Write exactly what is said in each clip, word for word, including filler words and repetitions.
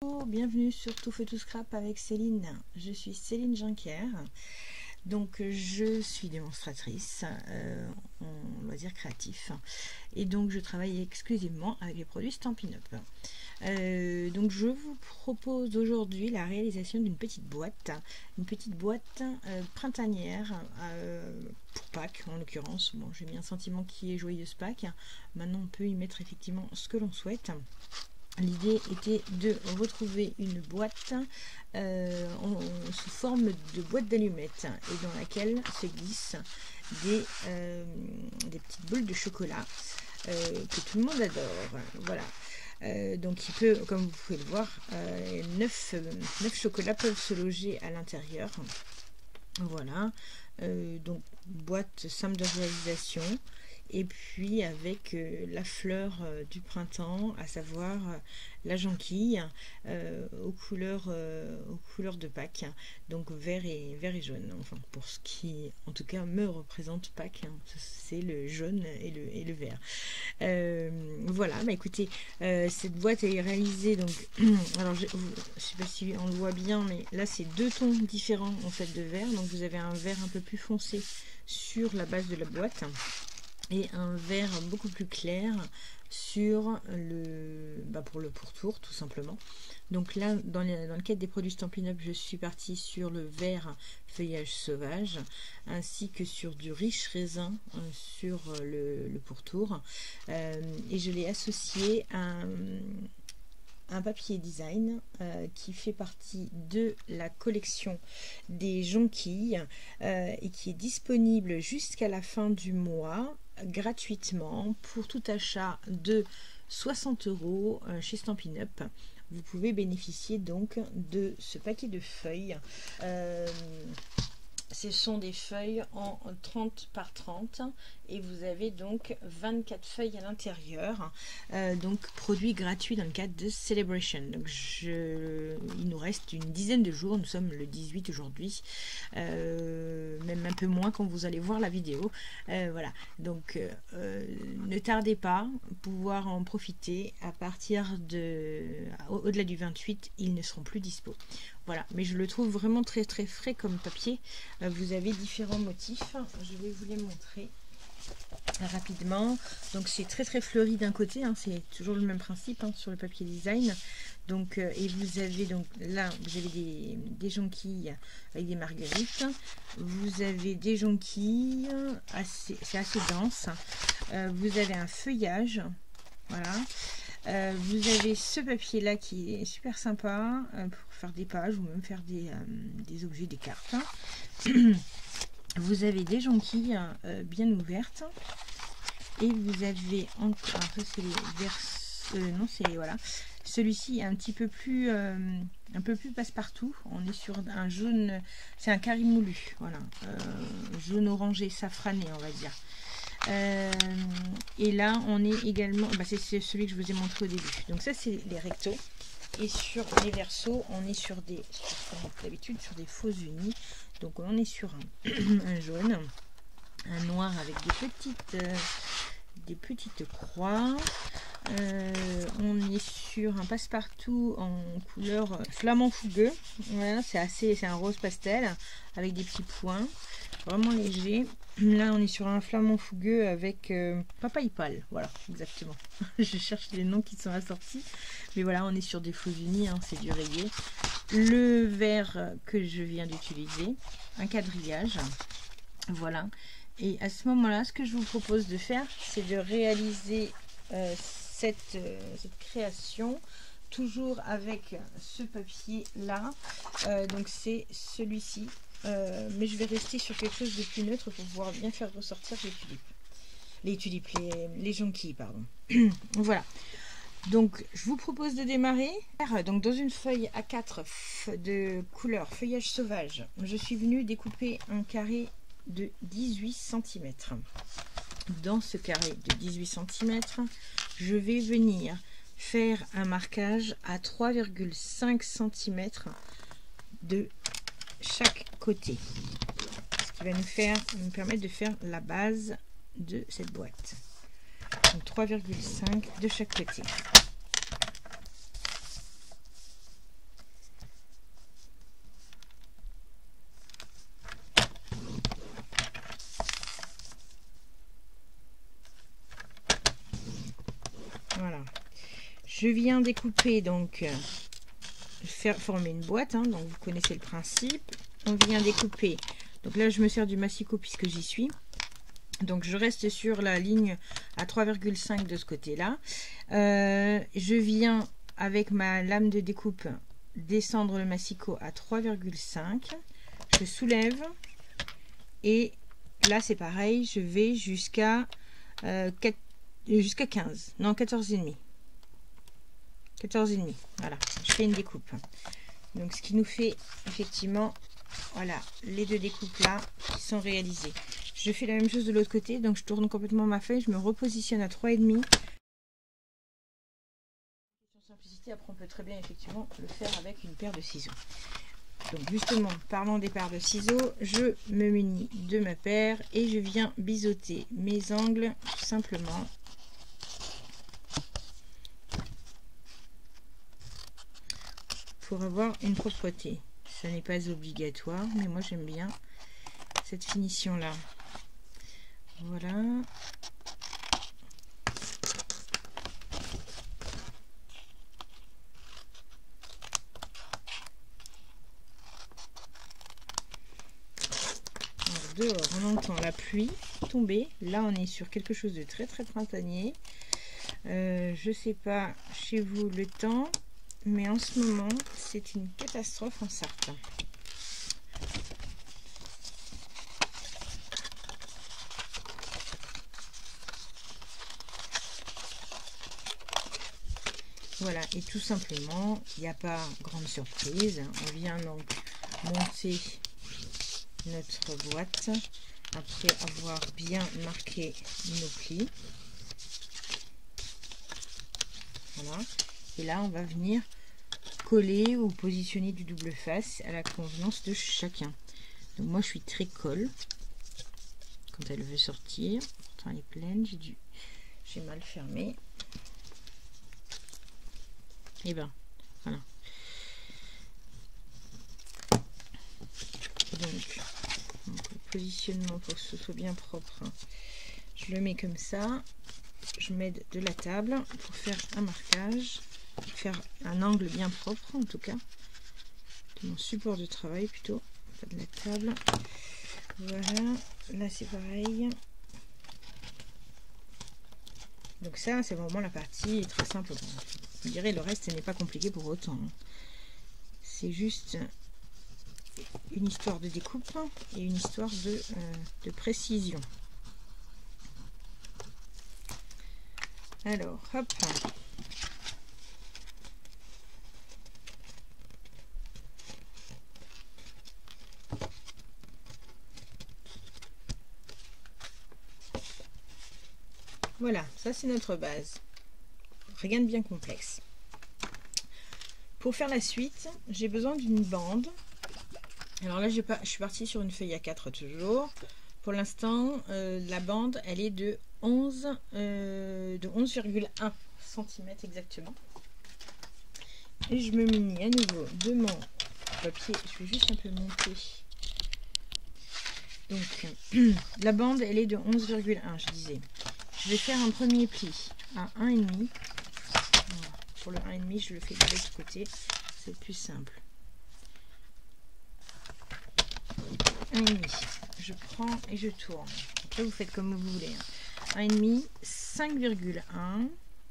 Bonjour, bienvenue sur Tout Feu Tout Scrap avec Céline. Je suis Céline Juncker. Donc je suis démonstratrice euh, en loisirs créatifs et donc je travaille exclusivement avec les produits Stampin' Up. Euh, donc je vous propose aujourd'hui la réalisation d'une petite boîte, une petite boîte euh, printanière euh, pour Pâques en l'occurrence. Bon, j'ai mis un sentiment qui est joyeuse Pâques. Maintenant on peut y mettre effectivement ce que l'on souhaite. L'idée était de retrouver une boîte euh, en, sous forme de boîte d'allumettes et dans laquelle se glissent des, euh, des petites boules de chocolat euh, que tout le monde adore. Voilà. Euh, donc il peut, comme vous pouvez le voir, euh, neuf chocolats peuvent se loger à l'intérieur. Voilà. Euh, donc boîte simple de réalisation. Et puis avec euh, la fleur euh, du printemps, à savoir euh, la jonquille euh, aux, couleurs, euh, aux couleurs de Pâques, donc vert et, vert et jaune. Enfin, pour ce qui, en tout cas, me représente Pâques, hein, c'est le jaune et le, et le vert. Euh, voilà, bah écoutez, euh, cette boîte est réalisée, donc, alors je ne sais pas si on le voit bien, mais là c'est deux tons différents en fait de vert. Donc vous avez un vert un peu plus foncé sur la base de la boîte et un vert beaucoup plus clair sur le bah pour le pourtour tout simplement. Donc là dans, les, dans le cadre des produits Stampin' Up, je suis partie sur le vert feuillage sauvage ainsi que sur du riche raisin euh, sur le, le pourtour euh, et je l'ai associé à un, un papier design euh, qui fait partie de la collection des jonquilles euh, et qui est disponible jusqu'à la fin du mois gratuitement pour tout achat de soixante euros chez Stampin' Up. Vous pouvez bénéficier donc de ce paquet de feuilles. Euh, ce sont des feuilles en trente par trente et vous avez donc vingt-quatre feuilles à l'intérieur, euh, donc produit gratuit dans le cadre de Celebration. Donc je, il nous reste une dizaine de jours, nous sommes le dix-huit aujourd'hui, euh, même un peu moins quand vous allez voir la vidéo. Euh, voilà, donc euh, ne tardez pas, pouvoir en profiter. À partir de au-delà du vingt-huit, ils ne seront plus dispo. Voilà, mais je le trouve vraiment très très frais comme papier. Euh, vous avez différents motifs, je vais vous les montrer rapidement. Donc c'est très très fleuri d'un côté, hein, c'est toujours le même principe hein, sur le papier design. Donc euh, et vous avez donc là vous avez des, des jonquilles avec des marguerites, vous avez des jonquilles assez, c'est assez dense, euh, vous avez un feuillage, voilà. Euh, vous avez ce papier là qui est super sympa euh, pour faire des pages ou même faire des, euh, des objets, des cartes. Vous avez des jonquilles euh, bien ouvertes et vous avez encore, ça c'est les vers, euh, non c'est voilà, celui-ci est un petit peu plus euh, un peu plus passe-partout. On est sur un jaune, c'est un carré moulu, voilà, euh, jaune orangé safrané on va dire. Euh, et là on est également, bah c'est celui que je vous ai montré au début, donc ça c'est les rectos, et sur les versos on est sur des, comme d'habitude, sur des faux unis. Donc on est sur un, un jaune, un noir avec des petites euh, des petites croix, euh, on est sur un passe-partout en couleur flamant fougueux, voilà, c'est assez, c'est un rose pastel avec des petits points vraiment léger. Là on est sur un flamant fougueux avec euh, papaye pâle, voilà exactement. Je cherche les noms qui sont assortis, mais voilà on est sur des faux unis, hein, c'est du rayé. Le vert que je viens d'utiliser, un quadrillage, voilà. Et à ce moment là ce que je vous propose de faire, c'est de réaliser euh, cette, euh, cette création toujours avec ce papier là, euh, donc c'est celui-ci. Euh, mais je vais rester sur quelque chose de plus neutre pour pouvoir bien faire ressortir les tulipes, les tulipes, les, les jonquilles, pardon. Voilà. Donc je vous propose de démarrer. Donc dans une feuille A quatre de couleur feuillage sauvage, je suis venue découper un carré de dix-huit centimètres. Dans ce carré de dix-huit centimètres, je vais venir faire un marquage à trois virgule cinq centimètres de chaque côté, ce qui va nous faire nous permettre de faire la base de cette boîte. Donc trois virgule cinq de chaque côté. Je viens découper, donc faire former une boîte, hein, donc vous connaissez le principe. On vient découper, donc là je me sers du massicot puisque j'y suis. Donc je reste sur la ligne à trois virgule cinq de ce côté là. Euh, je viens avec ma lame de découpe descendre le massicot à trois virgule cinq. Je soulève et là c'est pareil, je vais jusqu'à euh, jusqu'à quinze, non quatorze virgule cinq. quatorze virgule cinq, voilà, je fais une découpe. Donc ce qui nous fait effectivement, voilà, les deux découpes là qui sont réalisées. Je fais la même chose de l'autre côté, donc je tourne complètement ma feuille, je me repositionne à trois virgule cinq. Simplicité, après on peut très bien effectivement le faire avec une paire de ciseaux. Donc justement, parlons des paires de ciseaux, je me munis de ma paire et je viens biseauter mes angles tout simplement. Pour avoir une propreté. Ça n'est pas obligatoire, mais moi j'aime bien cette finition là. Voilà. Alors, dehors, on entend la pluie tomber. Là, on est sur quelque chose de très très printanier. Euh, je sais pas chez vous le temps, mais en ce moment, c'est une catastrophe en Sarthe. Voilà, et tout simplement, il n'y a pas grande surprise. On vient donc monter notre boîte après avoir bien marqué nos plis. Voilà. Et là, on va venir coller ou positionner du double face à la convenance de chacun. Donc moi, je suis très colle quand elle veut sortir. Pourtant, elle est pleine. J'ai dû, j'ai mal fermé. Et ben voilà. Donc, donc le positionnement pour que ce soit bien propre, je le mets comme ça. Je m'aide de la table pour faire un marquage, faire un angle bien propre en tout cas. De mon support de travail plutôt, pas de la table. Voilà, là c'est pareil. Donc ça c'est vraiment la partie très simple. Je dirais le reste n'est pas compliqué pour autant. C'est juste une histoire de découpe et une histoire de, euh, de précision. Alors, hop. Voilà, ça c'est notre base. Rien de bien complexe. Pour faire la suite, j'ai besoin d'une bande. Alors là, je suis partie sur une feuille A quatre toujours. Pour l'instant, euh, la bande, elle est de onze virgule un centimètres exactement. Et je me munis à nouveau de mon papier. Je vais juste un peu monter. Donc, la bande, elle est de onze virgule un, je disais. Je vais faire un premier pli à un virgule cinq. Voilà. Pour le un virgule cinq, je le fais de l'autre côté. C'est plus simple. un virgule cinq. Je prends et je tourne. Après, vous faites comme vous voulez. un virgule cinq, cinq virgule un.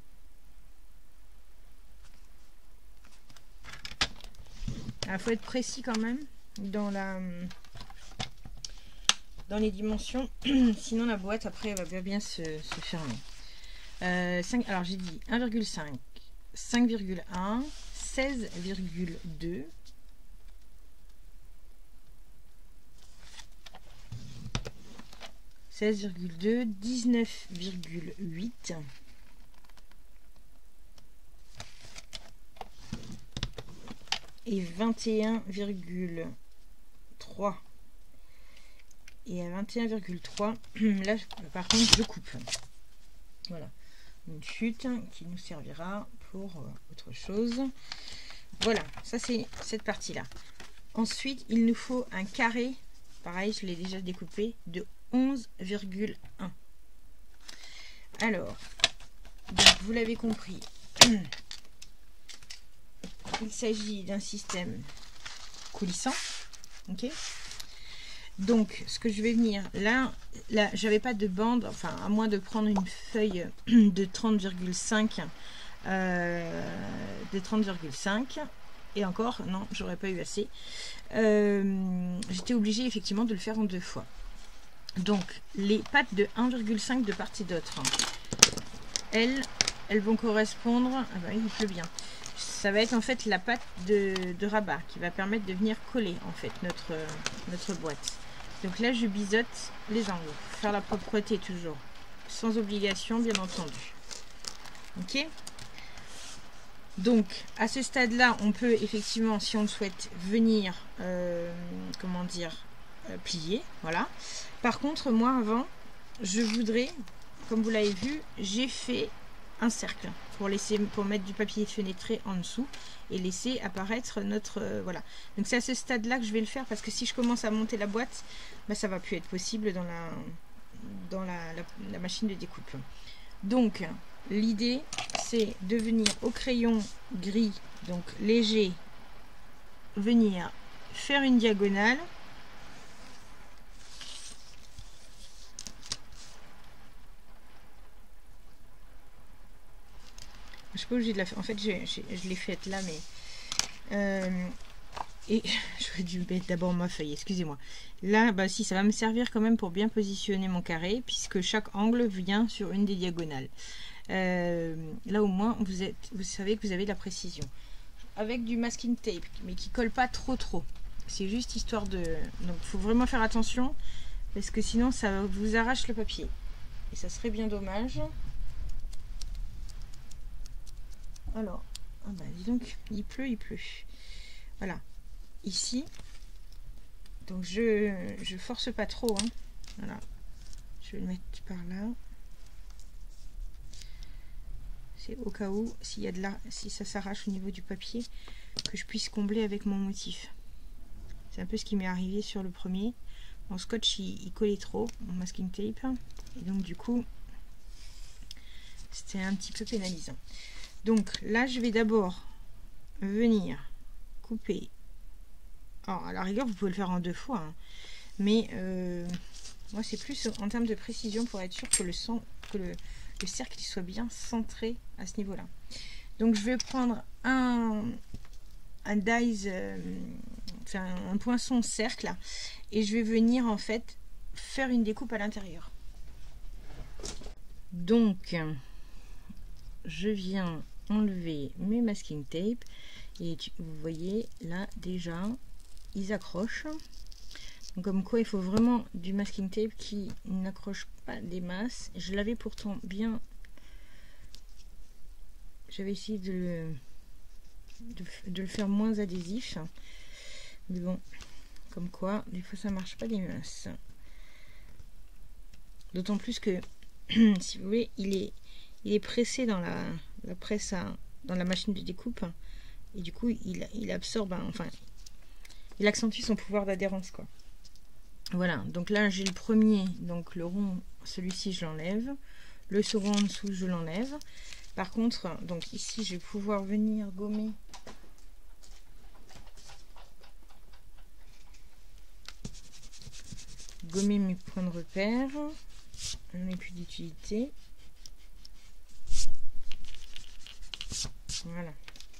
Il faut être précis quand même dans la dans les dimensions, sinon la boîte après elle va bien, bien se, se fermer. Euh, cinq, alors j'ai dit un virgule cinq, cinq virgule un, seize virgule deux, seize virgule deux, dix-neuf virgule huit, et vingt et un virgule trois. Et à vingt et un virgule trois, là par contre je coupe. Voilà, une chute qui nous servira pour autre chose. Voilà, ça c'est cette partie là. Ensuite il nous faut un carré, pareil je l'ai déjà découpé, de onze virgule un. Alors donc, vous l'avez compris, il s'agit d'un système coulissant. Ok. Donc, ce que je vais venir là, là, j'avais pas de bande, enfin, à moins de prendre une feuille de trente virgule cinq, euh, de trente virgule cinq, et encore, non, j'aurais pas eu assez. Euh, J'étais obligée effectivement de le faire en deux fois. Donc, les pattes de un virgule cinq de part et d'autre, elles, elles vont correspondre. Ah bah oui, il pleut bien. Ça va être en fait la patte de, de rabat qui va permettre de venir coller en fait notre, notre boîte. Donc là, je biseaute les angles. Faire la propreté toujours. Sans obligation, bien entendu. Ok. Donc, à ce stade-là, on peut effectivement, si on le souhaite, venir, euh, comment dire, euh, plier. Voilà. Par contre, moi, avant, je voudrais, comme vous l'avez vu, j'ai fait un cercle pour laisser, pour mettre du papier fenêtré en dessous et laisser apparaître notre euh, voilà. Donc c'est à ce stade là que je vais le faire, parce que si je commence à monter la boîte, bah, ça va plus être possible dans la dans la, la, la machine de découpe. Donc l'idée c'est de venir au crayon gris, donc léger, venir faire une diagonale. Je suis pas obligée de la faire. En fait, j'ai, j'ai, je l'ai faite là, mais euh, et j'aurais dû mettre d'abord ma feuille. Excusez-moi. Là, bah si, ça va me servir quand même pour bien positionner mon carré, puisque chaque angle vient sur une des diagonales. Euh, là, au moins, vous êtes, vous savez que vous avez de la précision. Avec du masking tape, mais qui colle pas trop trop. C'est juste histoire de. Donc, il faut vraiment faire attention, parce que sinon, ça vous arrache le papier. Et ça serait bien dommage. Alors, ah bah dis donc, il pleut, il pleut. Voilà, ici, donc je je force pas trop, hein. Voilà, je vais le mettre par là. C'est au cas où, s'il y a de là, si ça s'arrache au niveau du papier, que je puisse combler avec mon motif. C'est un peu ce qui m'est arrivé sur le premier. Mon scotch, il, il collait trop, mon masking tape, et donc du coup, c'était un petit peu pénalisant. Donc là, je vais d'abord venir couper. Alors, à la rigueur, vous pouvez le faire en deux fois, hein. Mais euh, moi, c'est plus en termes de précision pour être sûr que le, sang, que le, le cercle il soit bien centré à ce niveau-là. Donc, je vais prendre un, un dies, euh, enfin un poinçon cercle, et je vais venir en fait faire une découpe à l'intérieur. Donc, je viens enlever mes masking tape et tu, vous voyez là déjà ils accrochent. Donc, comme quoi il faut vraiment du masking tape qui n'accroche pas des masses. Je l'avais pourtant bien, j'avais essayé de le, de, de le faire moins adhésif, mais bon, comme quoi des fois ça marche pas des masses. D'autant plus que si vous voulez, il est il est pressé dans la, la presse à, dans la machine de découpe, et du coup il, il absorbe, enfin il accentue son pouvoir d'adhérence, quoi. Voilà, donc là j'ai le premier, donc le rond, celui-ci je l'enlève, le second en dessous je l'enlève. Par contre, donc ici je vais pouvoir venir gommer gommer mes points de repère. On n'a plus d'utilité. Voilà.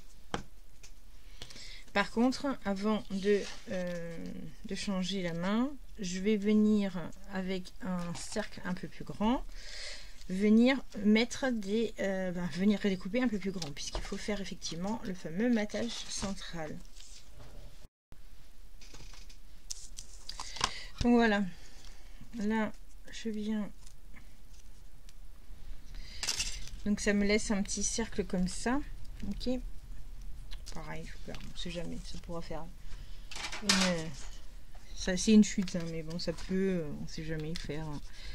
Par contre, avant de, euh, de changer la main, je vais venir avec un cercle un peu plus grand, venir mettre des, euh, ben, venir redécouper un peu plus grand, puisqu'il faut faire effectivement le fameux matage central. Donc voilà, là je viens, donc ça me laisse un petit cercle comme ça, ok. Pareil, on ne sait jamais, ça pourra faire une, ça c'est une chute, hein, mais bon, ça peut, on ne sait jamais, faire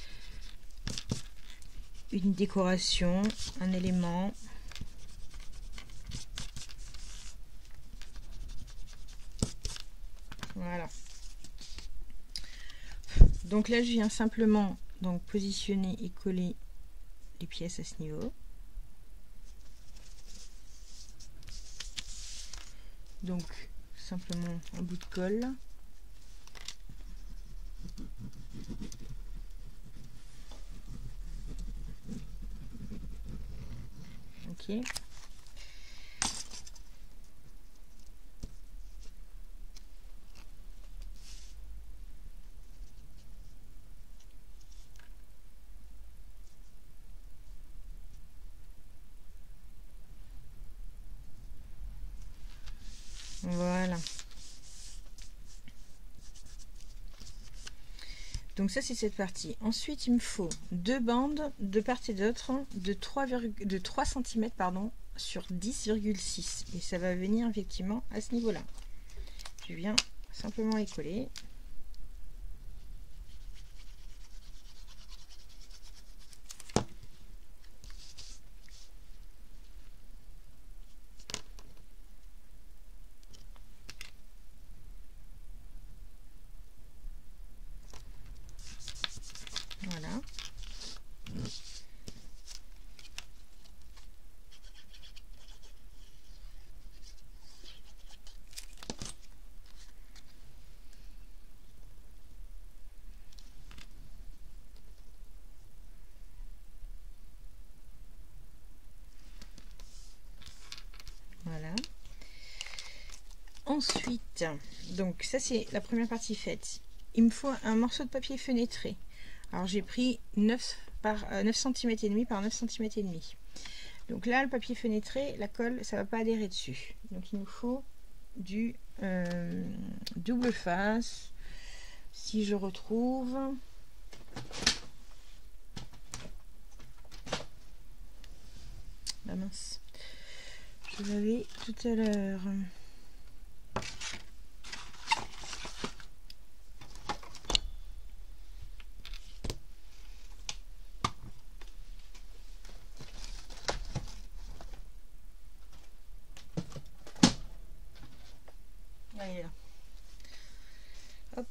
une décoration, un élément. Voilà. Donc là, je viens simplement donc positionner et coller les pièces à ce niveau. Donc simplement un bout de colle. Ok. Voilà. Donc ça c'est cette partie. Ensuite il me faut deux bandes de part et d'autre de trois, de trois centimètres pardon, sur dix virgule six. Et ça va venir effectivement à ce niveau-là. Je viens simplement les coller. Voilà. Voilà. Ensuite, donc ça c'est la première partie faite. Il me faut un morceau de papier fenêtré. Alors j'ai pris neuf par euh, neuf centimètres et demi par neuf centimètres et demi. Donc là le papier fenêtré, la colle, ça va pas adhérer dessus. Donc il nous faut du euh, double face. Si je retrouve, la mince, je l'avais tout à l'heure. Allez, là. Hop.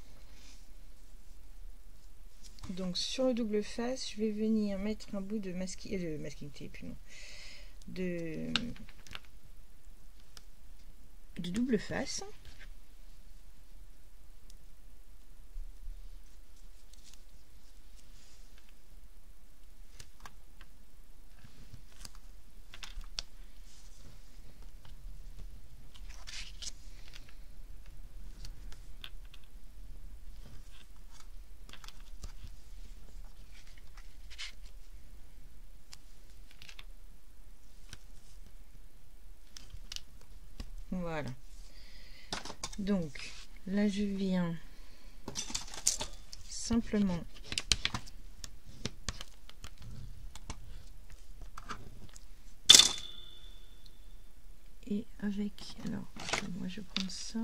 Donc sur le double face, je vais venir mettre un bout de masking, de masking tape, non, de, de double face. Voilà. Donc là je viens simplement et avec, alors moi je prends ça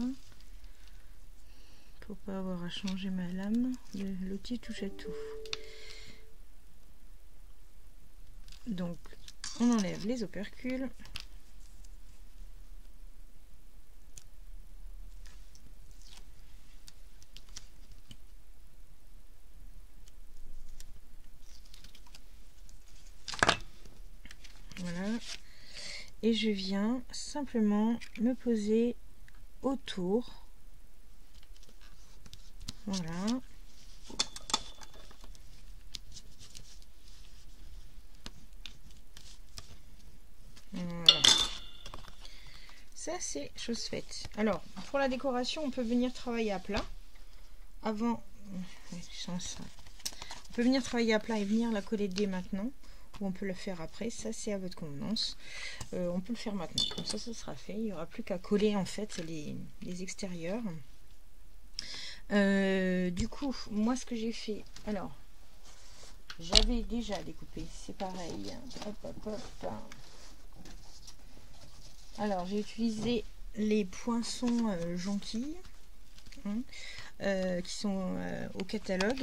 pour pas avoir à changer ma lame, l'outil touche à tout. Donc on enlève les opercules. Voilà. Et je viens simplement me poser autour. Voilà. Voilà. Ça c'est chose faite. Alors pour la décoration, on peut venir travailler à plat. Avant, on peut venir travailler à plat et venir la coller dès maintenant. Ou on peut le faire après, ça c'est à votre convenance. Euh, on peut le faire maintenant, comme ça ça sera fait. Il n'y aura plus qu'à coller en fait les, les extérieurs. Euh, du coup, moi ce que j'ai fait, alors j'avais déjà découpé, c'est pareil. Hop, hop, hop. Alors j'ai utilisé les poinçons euh, jonquilles hein, euh, qui sont euh, au catalogue.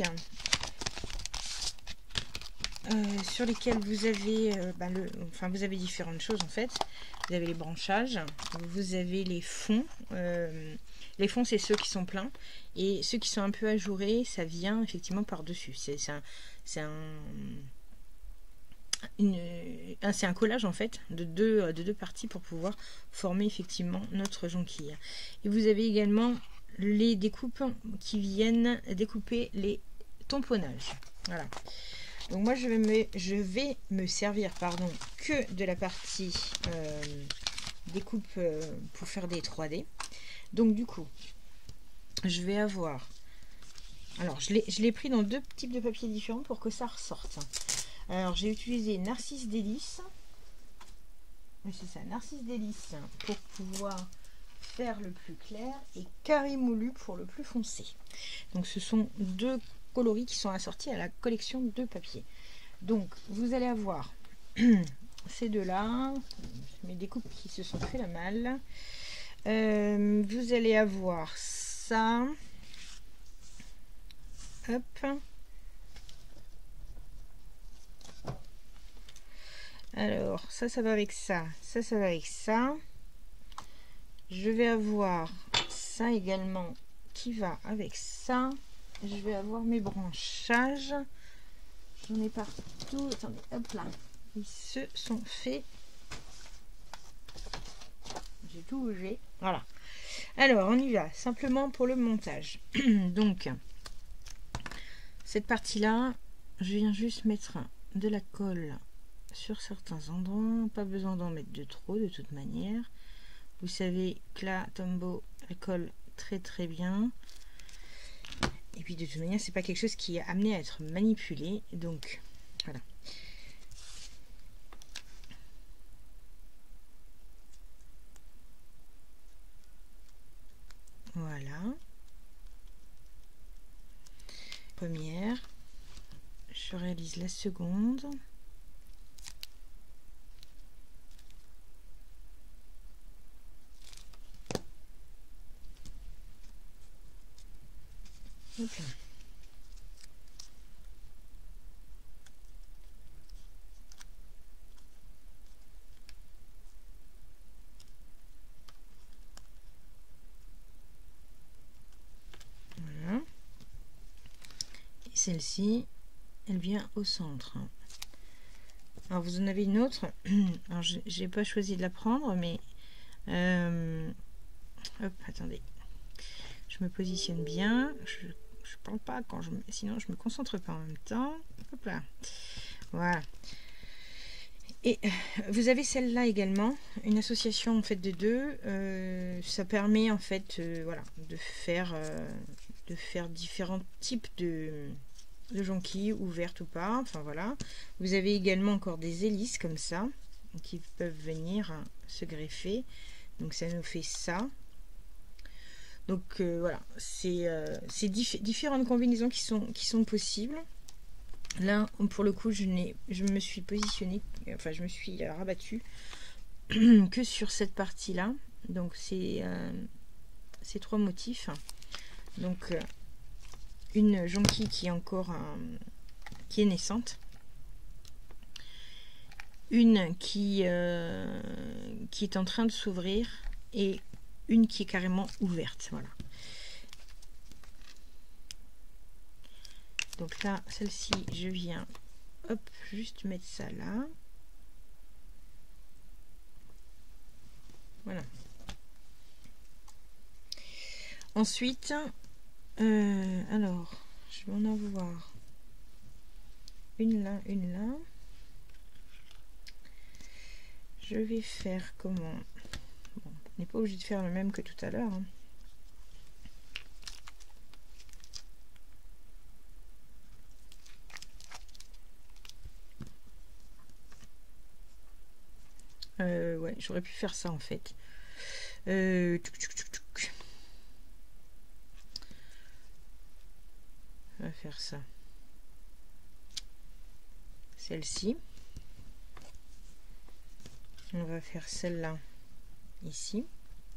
Euh, sur lesquels vous avez euh, bah, le, enfin vous avez différentes choses en fait. Vous avez les branchages, vous avez les fonds. Euh, les fonds c'est ceux qui sont pleins et ceux qui sont un peu ajourés, ça vient effectivement par dessus. C'est un, c'est un, une, un, c'est un collage en fait de deux, de deux parties pour pouvoir former effectivement notre jonquille. Et vous avez également les découpes qui viennent découper les tamponnages. Voilà. Donc moi je vais me, je vais me servir pardon, que de la partie euh, découpe euh, pour faire des trois D. Donc du coup, je vais avoir... Alors je l'ai pris dans deux types de papier différents pour que ça ressorte. Alors j'ai utilisé Narcisse Délice. Oui c'est ça, Narcisse Délice pour pouvoir faire le plus clair et Carré Moulu pour le plus foncé. Donc ce sont deux coloris qui sont assortis à la collection de papier. Donc vous allez avoir ces deux-là, mes découpes qui se sont fait la malle. Euh, vous allez avoir ça. Hop. Alors, ça, ça va avec ça. Ça, ça va avec ça. Je vais avoir ça également qui va avec ça. Je vais avoir mes branchages. J'en ai partout. Attendez, hop là. Ils se sont faits. J'ai tout bougé. Voilà. Alors, on y va. Simplement pour le montage. Donc, cette partie-là, je viens juste mettre de la colle sur certains endroits. Pas besoin d'en mettre de trop, de toute manière. Vous savez que la Tombow, elle colle très très bien. Et puis de toute manière, c'est pas quelque chose qui est amené à être manipulé. Donc, voilà. Voilà. Première. Je réalise la seconde. Hop là. Voilà. Et celle-ci, elle vient au centre. Alors vous en avez une autre. Alors j'ai pas choisi de la prendre, mais euh, hop, attendez. Je me positionne bien. Je je parle pas quand je sinon je me concentre pas en même temps. Hop là. Voilà. Et vous avez celle-là également, une association en fait de deux. Euh, ça permet en fait euh, voilà de faire euh, de faire différents types de de jonquilles, ouvertes ou pas. Enfin voilà. Vous avez également encore des hélices comme ça qui peuvent venir se greffer. Donc ça nous fait ça. Donc euh, voilà, c'est euh, diff différentes combinaisons qui sont, qui sont possibles. Là, pour le coup, je, je me suis positionnée, enfin je me suis rabattue que sur cette partie-là. Donc c'est euh, ces trois motifs. Donc euh, une jonquille qui est encore euh, qui est naissante. Une qui, euh, qui est en train de s'ouvrir et une qui est carrément ouverte. Voilà. Donc là, celle-ci, je viens hop, juste mettre ça là. Voilà. Ensuite, euh, alors, je vais en avoir une là, une là. Je vais faire comment? Bon, on n'est pas obligé de faire le même que tout à l'heure. Hein. Euh, ouais, j'aurais pu faire ça en fait. Euh, tuc, tuc, tuc, tuc. On va faire ça. Celle-ci. On va faire celle-là ici.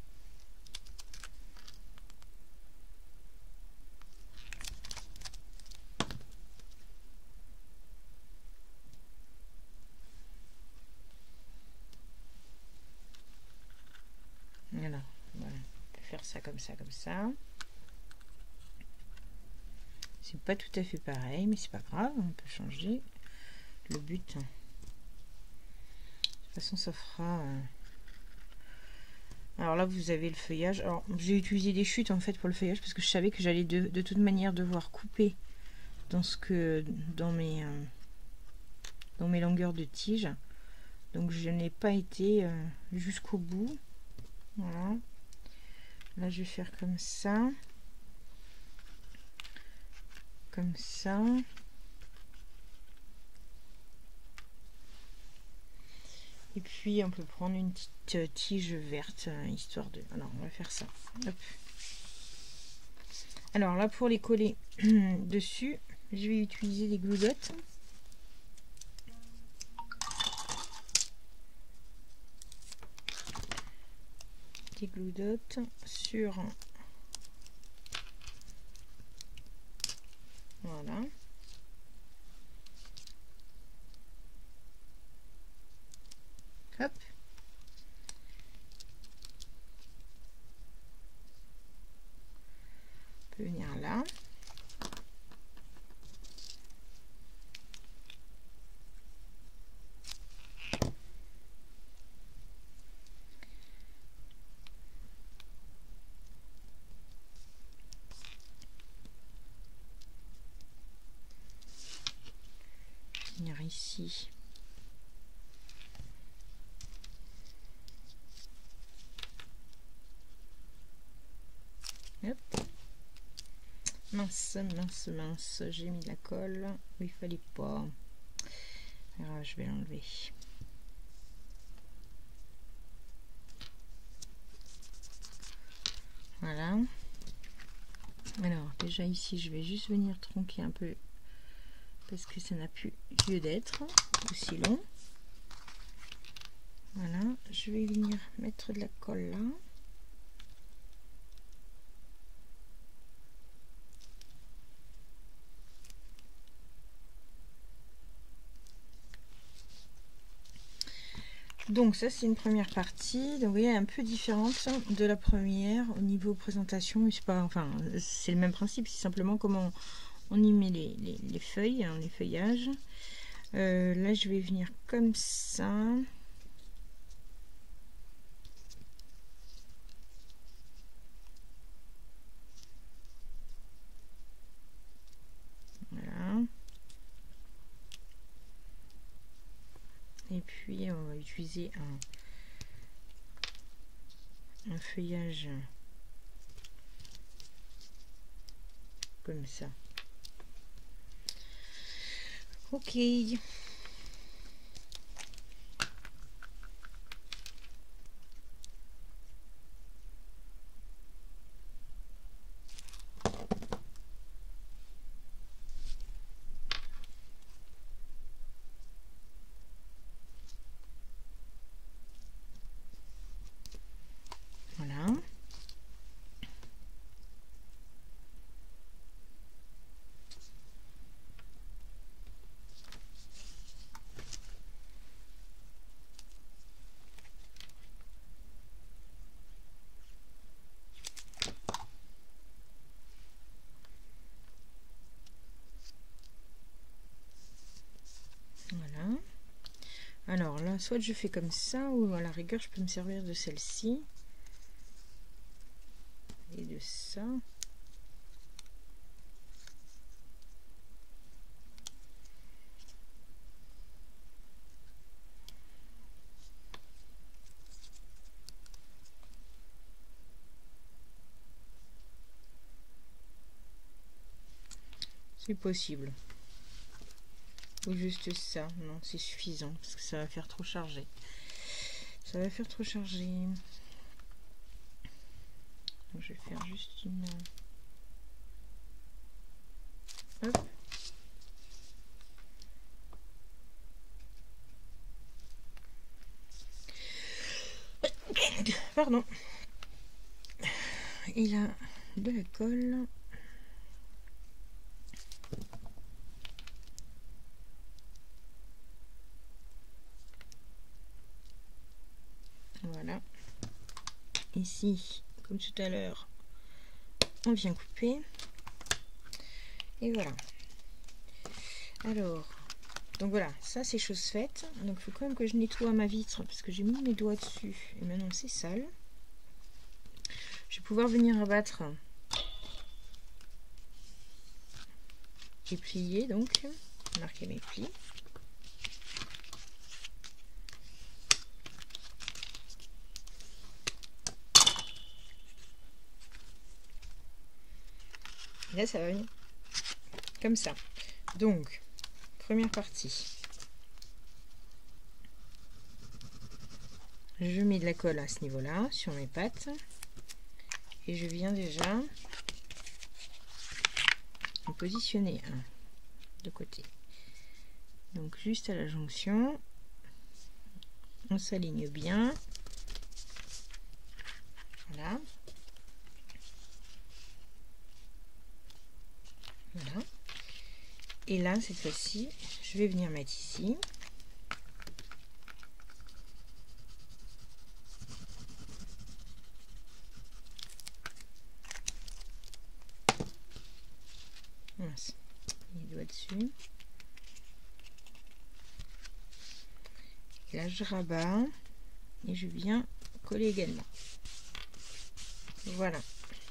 Voilà, voilà. On peut faire ça comme ça, comme ça. C'est pas tout à fait pareil, mais c'est pas grave, on peut changer. Le but, toute façon, ça fera... Euh... Alors là, vous avez le feuillage. Alors, j'ai utilisé des chutes en fait pour le feuillage parce que je savais que j'allais de, de toute manière devoir couper dans ce que dans mes euh, dans mes longueurs de tige. Donc, je n'ai pas été euh, jusqu'au bout. Voilà. Là, je vais faire comme ça, comme ça. Et puis on peut prendre une petite tige verte, histoire de... Alors on va faire ça. Hop. Alors là, pour les coller dessus, je vais utiliser des glue dots. Des glue dots sur... Voilà. Hop. On peut venir là. Venir ici. Hop. Mince, mince, mince, j'ai mis de la colle où il fallait pas. Alors, je vais l'enlever. Voilà. Alors, déjà ici, je vais juste venir tronquer un peu parce que ça n'a plus lieu d'être aussi long. Voilà, je vais venir mettre de la colle là. Donc ça, c'est une première partie. Donc vous voyez, un peu différente de la première au niveau présentation. C'est pas, enfin, c'est le même principe, c'est simplement comment on y met les, les, les feuilles, hein, les feuillages. Euh, là, je vais venir comme ça. Voilà. Et puis, on va utiliser un, un feuillage comme ça. Ok. Voilà. Voilà. Alors là, soit je fais comme ça, ou à la rigueur, je peux me servir de celle-ci. Et de ça. C'est possible. Ou juste ça. Non, c'est suffisant parce que ça va faire trop chargé. Ça va faire trop chargé. Donc, je vais faire juste une... Hop. Pardon. Il a de la colle. Voilà. Ici, comme tout à l'heure, on vient couper. Et voilà. Alors, Donc voilà, ça c'est chose faite. Donc il faut quand même que je nettoie ma vitre parce que j'ai mis mes doigts dessus et maintenant c'est sale. Je vais pouvoir venir abattre et plier, donc marquer mes plis. Et là ça va venir comme ça. Donc première partie, je mets de la colle à ce niveau là sur mes pattes et je viens déjà en positionner un de côté, donc juste à la jonction, on s'aligne bien, voilà, voilà, et là cette fois-ci je vais venir mettre ici. Mince, les doigts dessus. Et là je rabats et je viens coller également. Voilà.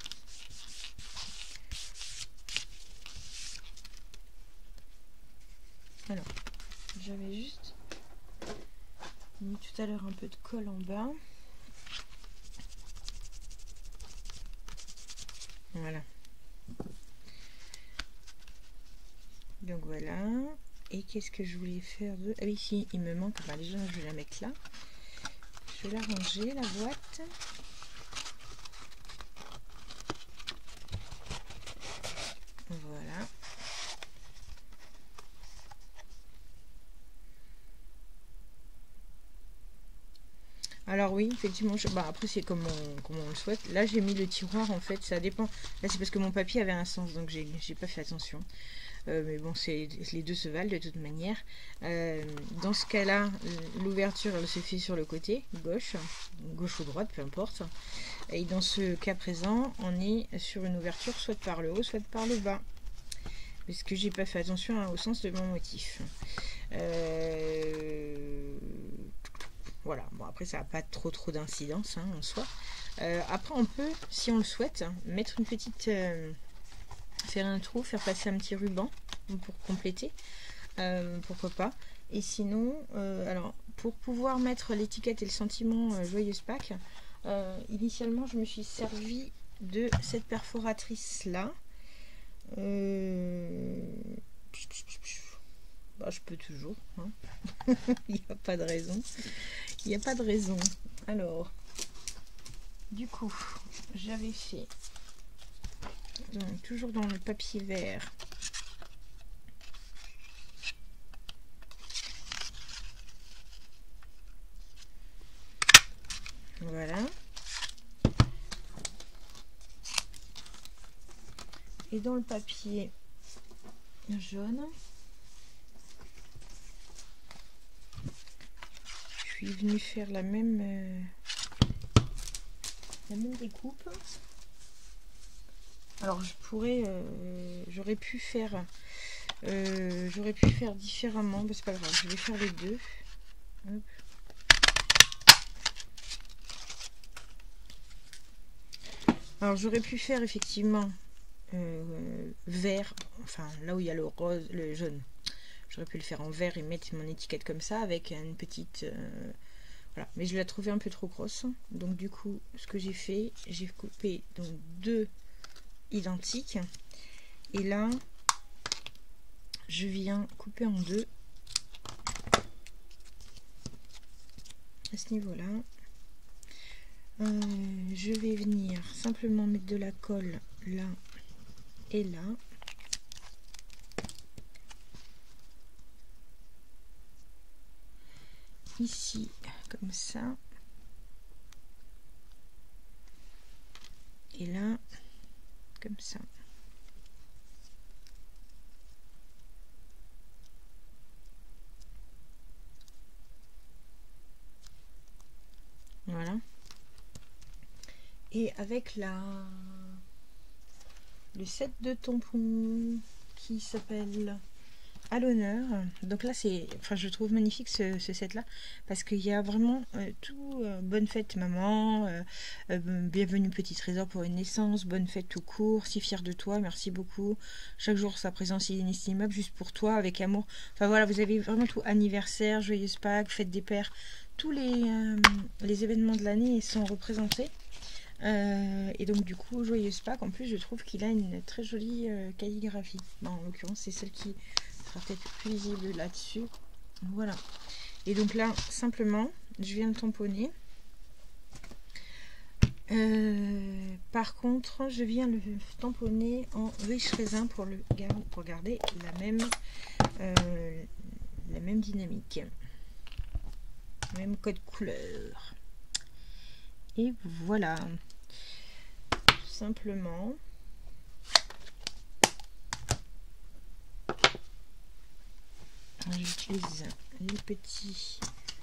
Alors, j'avais juste mis tout à l'heure un peu de colle en bas. Voilà. Donc voilà. Et qu'est-ce que je voulais faire de... Ah oui, si, il me manque... Bah, déjà, je vais la mettre là. Je vais la ranger, la boîte. Voilà. Alors oui, effectivement, je... bah, après c'est comme on, comme on le souhaite. Là, j'ai mis le tiroir, en fait, ça dépend. Là, c'est parce que mon papier avait un sens, donc j'ai pas fait attention. Euh, mais bon, c'est les deux se valent de toute manière. Euh, dans ce cas-là, l'ouverture elle se fait sur le côté gauche, gauche ou droite, peu importe. Et dans ce cas présent, on est sur une ouverture soit par le haut, soit par le bas, parce que j'ai pas fait attention hein, au sens de mon motif. Euh... Voilà. Bon après ça n'a pas trop trop d'incidence hein, en soi. Euh, après on peut, si on le souhaite, mettre une petite euh, faire un trou, faire passer un petit ruban pour compléter, euh, pourquoi pas. Et sinon, euh, alors pour pouvoir mettre l'étiquette et le sentiment euh, Joyeuse Pâques, euh, initialement je me suis servi de cette perforatrice là. Euh... Bah, je peux toujours, hein. Il n'y a pas de raison. Il n'y a pas de raison. Alors, du coup, j'avais fait donc, toujours dans le papier vert. Voilà. Et dans le papier jaune, je suis venue faire la même, euh, la même découpe. Alors je pourrais, euh, j'aurais pu faire, euh, j'aurais pu faire différemment, mais c'est pas grave, je vais faire les deux. Hop. Alors j'aurais pu faire effectivement euh, vert, enfin là où il y a le rose, le jaune. J'aurais pu le faire en vert et mettre mon étiquette comme ça avec une petite... Euh, voilà. Mais je l'ai trouvé un peu trop grosse. Donc du coup, ce que j'ai fait, j'ai coupé donc deux identiques. Et là, je viens couper en deux. À ce niveau-là. Euh, je vais venir simplement mettre de la colle là et là. Ici, comme ça. Et là, comme ça. Voilà. Et avec la le set de tampons qui s'appelle à l'honneur. Donc là, c'est, enfin, je trouve magnifique ce, ce set là parce qu'il y a vraiment euh, tout. Euh, bonne fête maman, euh, euh, bienvenue petit trésor pour une naissance, bonne fête tout court, si fier de toi, merci beaucoup, chaque jour sa présence est inestimable, juste pour toi, avec amour. Enfin voilà, vous avez vraiment tout, anniversaire, joyeuse Pâques, fête des pères, tous les, euh, les événements de l'année sont représentés. Euh, et donc du coup, joyeuse Pâques, en plus je trouve qu'il a une très jolie euh, calligraphie. Bon, en l'occurrence, c'est celle qui sera peut-être plus visible là-dessus. Voilà. Et donc là, simplement, je viens de tamponner. Euh, par contre, je viens le tamponner en riche raisin pour, le, pour garder la même, euh, la même dynamique. Même code couleur. Et voilà. Tout simplement. J'utilise les petits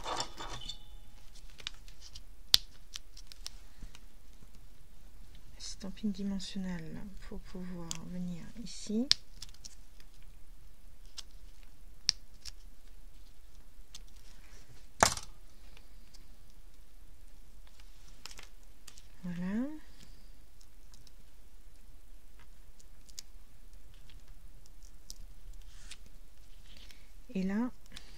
stampings dimensionnels pour pouvoir venir ici. Voilà. Et là,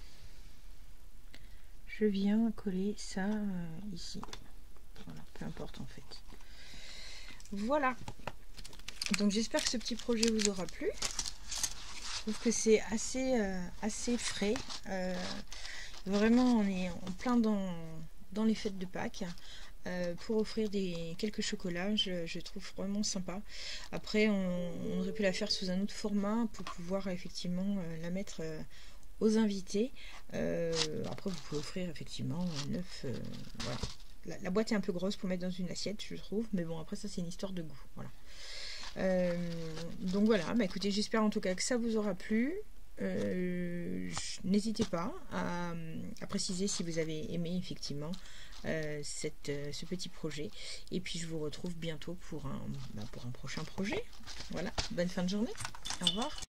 je viens coller ça euh, ici. Voilà, peu importe en fait. Voilà. Donc j'espère que ce petit projet vous aura plu. Je trouve que c'est assez, euh, assez frais. Euh, vraiment, on est en plein dans, dans les fêtes de Pâques. Euh, pour offrir des, quelques chocolats, je, je trouve vraiment sympa. Après, on, on aurait pu la faire sous un autre format pour pouvoir effectivement euh, la mettre euh, aux invités. Euh, après, vous pouvez offrir effectivement neuf. Euh, voilà. La, la boîte est un peu grosse pour mettre dans une assiette, je trouve, mais bon, après, ça, c'est une histoire de goût. Voilà. Euh, donc voilà, bah, écoutez, j'espère en tout cas que ça vous aura plu. Euh, N'hésitez pas à, à préciser si vous avez aimé effectivement euh, cette, euh, ce petit projet. Et puis je vous retrouve bientôt pour un, bah, pour un prochain projet. Voilà, bonne fin de journée. Au revoir.